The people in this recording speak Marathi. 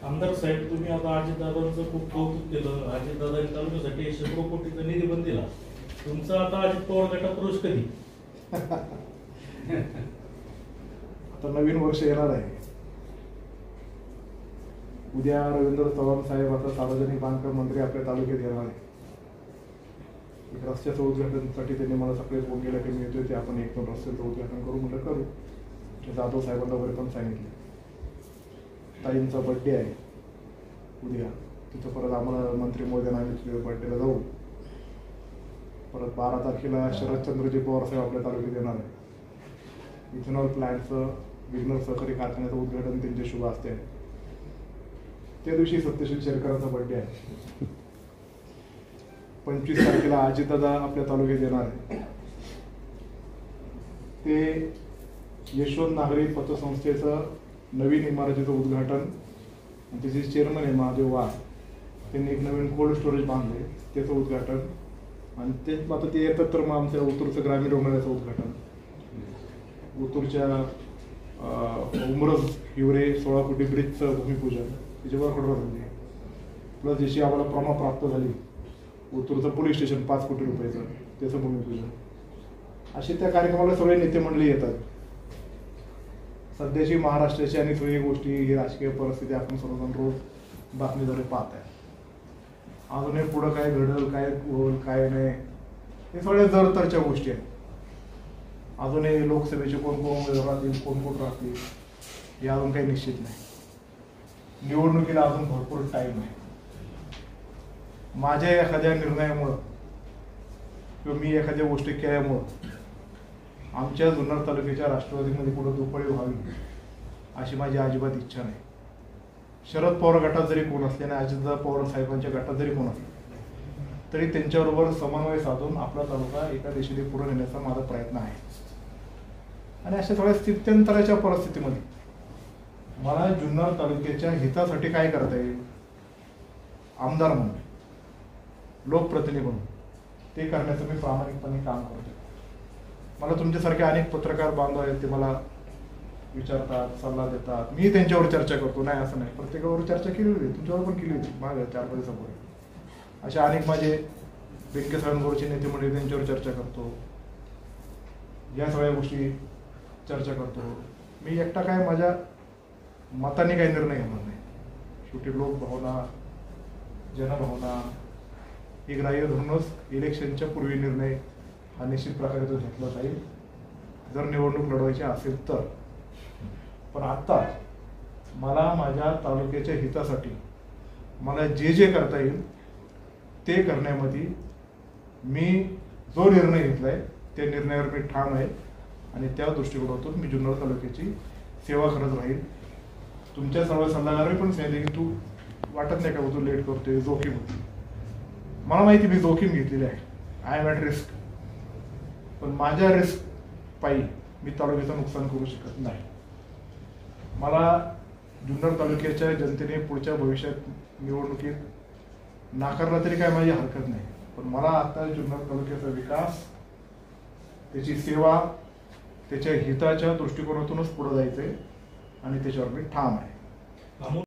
आमदार साहेब, तुम्ही आता अजितदादांचं खूप कौतुक केलं. अजितदादांनी तालुक्यासाठी शेकडो कोटीचा निधी पण दिला. तुमचा आता अजित पवार गटात प्रवेश कधी? आता नवीन वर्ष येणार आहे. उद्या रवींद्र चव्हाण साहेब आता सार्वजनिक बांधकाम मंत्री आपल्या तालुक्यात येणार आहे. एक रस्त्याचं उद्घाटनासाठी त्यांनी मला सगळे फोन केला की मी येतोय, ते आपण एक दोन रस्त्याचं उद्घाटन करू म्हटलं करू. जाधव साहेबांना वगैरे पण सांगितले. ताईंचा बड्डे आहे उद्या, तिथं परत आम्हाला मंत्री महोदयांना आम्ही तिथे बड्डेला जाऊ. परत 12 तारखेला शरदचंद्रजी पवार साहेब आपल्या तालुक्यात येणार आहे. इथेनॉल प्लॅन्टचं विघ्नर सहकारी कारखान्याचं उद्घाटन त्यांचे शुभ हस्ते आहे. त्या दिवशी सत्यशील शेरकरांचा बड्डे आहे. 25 तारखेला अजितदादा आपल्या तालुक्यात येणार आहे. ते यशवंत नागरी पतसंस्थेचं नवीन इमारतीचं उद्घाटन, त्याचे चेअरमन आहे महादेव वाघ, त्यांनी एक नवीन कोल्ड स्टोरेज बांधले, त्याचं उद्घाटन. आणि ते आता ते येतात तर मग आमच्या उतूरचं ग्रामीण रुग्णालयाचं उद्घाटन, उतूरच्या उमरज हिवरे 16 कोटी ब्रिजचं भूमिपूजन, त्याच्यावर कडवर झाले. प्लस जशी आम्हाला प्रमा प्राप्त झाली उतूरचं पोलीस स्टेशन 5 कोटी रुपयाचं, त्याचं भूमिपूजन. असे त्या कार्यक्रमाला सगळे नेते मंडळी येतात. सध्याची महाराष्ट्राची आणि सगळी गोष्टी, ही राजकीय परिस्थिती आपण सर्वजण रोज बातमीद्वारे पाहत आहे. अजूनही पुढं काय घडल, काय होईल, काय नाही, हे सगळ्या जरतरच्या गोष्टी आहेत. अजूनही लोकसभेचे कोण राहतील, कोण राहतील, हे अजून काही निश्चित नाही. निवडणुकीला अजून भरपूर टाईम आहे. माझ्या एखाद्या निर्णयामुळं किंवा मी एखाद्या गोष्टी केल्यामुळं आमच्या जुन्नर तालुक्याच्या राष्ट्रवादीमध्ये पुढे दुफळी व्हावी अशी माझी अजिबात इच्छा नाही. शरद पवार गटात जरी कोण असले आणि अजितदादा पवार साहेबांच्या गटात जरी कोण असले तरी त्यांच्याबरोबर समन्वय साधून आपला तालुका एका दिशेने पुढे नेण्याचा माझा प्रयत्न आहे. आणि अशा सगळ्या स्थित्यंतराच्या परिस्थितीमध्ये मला जुन्नर तालुक्याच्या हितासाठी काय करता येईल, आमदार म्हणून, लोकप्रतिनिधी म्हणून, ते करण्याचं मी प्रामाणिकपणे काम करतो. मला तुमच्यासारखे अनेक पत्रकार बांधव आहेत, ते मला विचारतात, सल्ला देतात, मी त्यांच्यावर चर्चा करतो. नाही असं नाही, प्रत्येकावर चर्चा केली होती, तुमच्यावर पण केली होती मागे 4-5 दिवसापूर्वी. अशा अनेक माझे बेनके साहेबांवरचे नेते मंडळी, त्यांच्यावर चर्चा करतो. या सगळ्या गोष्टी चर्चा करतो. मी एकटा काय माझ्या मताने काही निर्णय घेणार नाही. शेवटी लोकभावना, जनभावना ही ग्राह्य धरूनच इलेक्शनच्या पूर्वी निर्णय हा निश्चित प्रकारे तो घेतला जाईल, जर निवडणूक लढवायची असेल तर. पण आता मला माझ्या तालुक्याच्या हितासाठी मला जे जे करता येईल ते करण्यामध्ये मी जो निर्णय घेतलाय त्या निर्णयावर मी ठाम आहे. आणि त्या दृष्टिकोनातून मी जुन्नर तालुक्याची सेवा करत राहील. तुमच्या सर्व सल्लागारांनी पण सांगितले की तू वाटत नाही का तू लेट करतोय, जोखीम होती. मला माहिती, मी जोखीम घेतलेली आहे. I am at risk. पण माझ्या रिस्क पायी मी तालुक्याचं नुकसान करू शकत नाही. मला जुन्नर तालुक्याच्या जनतेने पुढच्या भविष्यात निवडणुकीत नाकारला तरी काय माझी हरकत नाही. पण मला आता जुन्नर तालुक्याचा विकास, त्याची सेवा, त्याच्या हिताच्या दृष्टिकोनातूनच पुढे जायचंय आणि त्याच्यावर मी ठाम आहे.